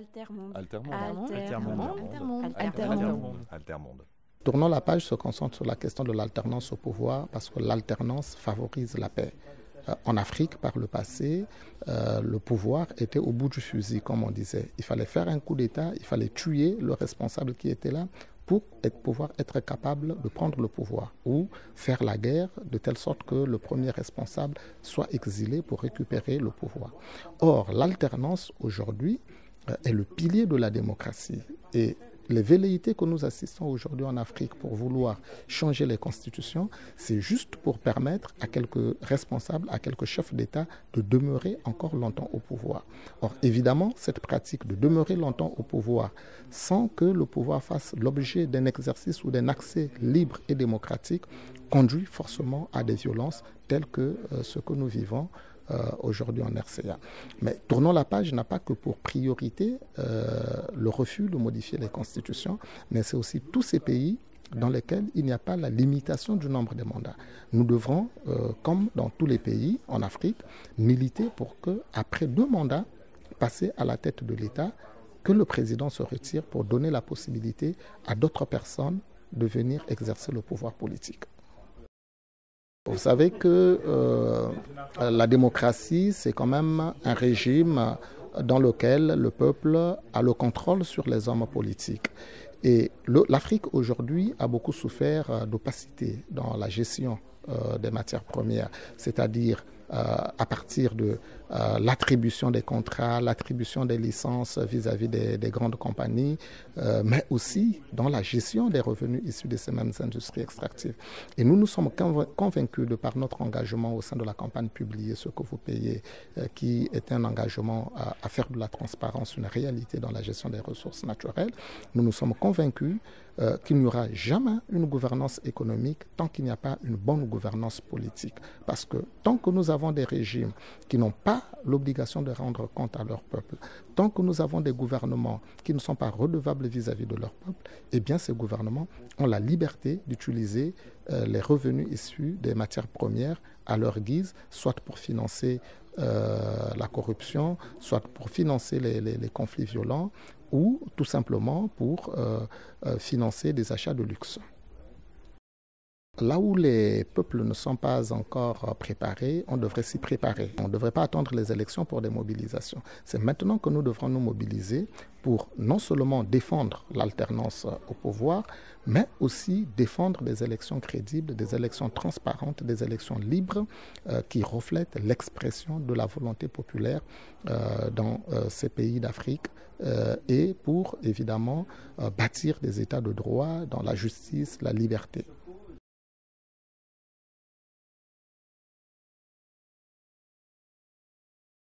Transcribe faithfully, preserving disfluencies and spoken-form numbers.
Altermonde. Altermonde. Altermonde. Altermonde. Altermonde. Altermonde. Tournons la page se concentre sur la question de l'alternance au pouvoir parce que l'alternance favorise la paix. Euh, en Afrique, par le passé, euh, le pouvoir était au bout du fusil, comme on disait. Il fallait faire un coup d'État, il fallait tuer le responsable qui était là pour être, pouvoir être capable de prendre le pouvoir ou faire la guerre de telle sorte que le premier responsable soit exilé pour récupérer le pouvoir. Or, l'alternance aujourd'hui euh, est le pilier de la démocratie et les velléités que nous assistons aujourd'hui en Afrique pour vouloir changer les constitutions, c'est juste pour permettre à quelques responsables, à quelques chefs d'État de demeurer encore longtemps au pouvoir. Or, évidemment, cette pratique de demeurer longtemps au pouvoir sans que le pouvoir fasse l'objet d'un exercice ou d'un accès libre et démocratique conduit forcément à des violences telles que euh, ce que nous vivons Euh, aujourd'hui en R C A. Mais Tournons la page n'a pas que pour priorité euh, le refus de modifier les constitutions, mais c'est aussi tous ces pays dans lesquels il n'y a pas la limitation du nombre de mandats. Nous devrons, euh, comme dans tous les pays en Afrique, militer pour que, après deux mandats passés à la tête de l'État, que le président se retire pour donner la possibilité à d'autres personnes de venir exercer le pouvoir politique. Vous savez que euh, la démocratie, c'est quand même un régime dans lequel le peuple a le contrôle sur les hommes politiques. Et l'Afrique aujourd'hui a beaucoup souffert d'opacité dans la gestion euh, des matières premières, c'est-à-dire euh, à partir de euh, l'attribution des contrats, l'attribution des licences vis-à-vis des, des grandes compagnies, euh, mais aussi dans la gestion des revenus issus de ces mêmes industries extractives. Et nous nous sommes convaincus de par notre engagement au sein de la campagne Publiez ce que vous payez, euh, qui est un engagement à, à faire de la transparence une réalité dans la gestion des ressources naturelles. Nous nous sommes convaincus euh, qu'il n'y aura jamais une gouvernance économique tant qu'il n'y a pas une bonne gouvernance politique. Parce que tant que nous avons des régimes qui n'ont pas l'obligation de rendre compte à leur peuple, tant que nous avons des gouvernements qui ne sont pas redevables vis-à-vis de leur peuple, eh bien ces gouvernements ont la liberté d'utiliser euh, les revenus issus des matières premières à leur guise, soit pour financer euh, la corruption, soit pour financer les, les, les conflits violents, ou tout simplement pour euh, euh, financer des achats de luxe. Là où les peuples ne sont pas encore préparés, on devrait s'y préparer. On ne devrait pas attendre les élections pour des mobilisations. C'est maintenant que nous devrons nous mobiliser pour non seulement défendre l'alternance au pouvoir, mais aussi défendre des élections crédibles, des élections transparentes, des élections libres euh, qui reflètent l'expression de la volonté populaire euh, dans euh, ces pays d'Afrique euh, et pour évidemment euh, bâtir des États de droit dans la justice, la liberté.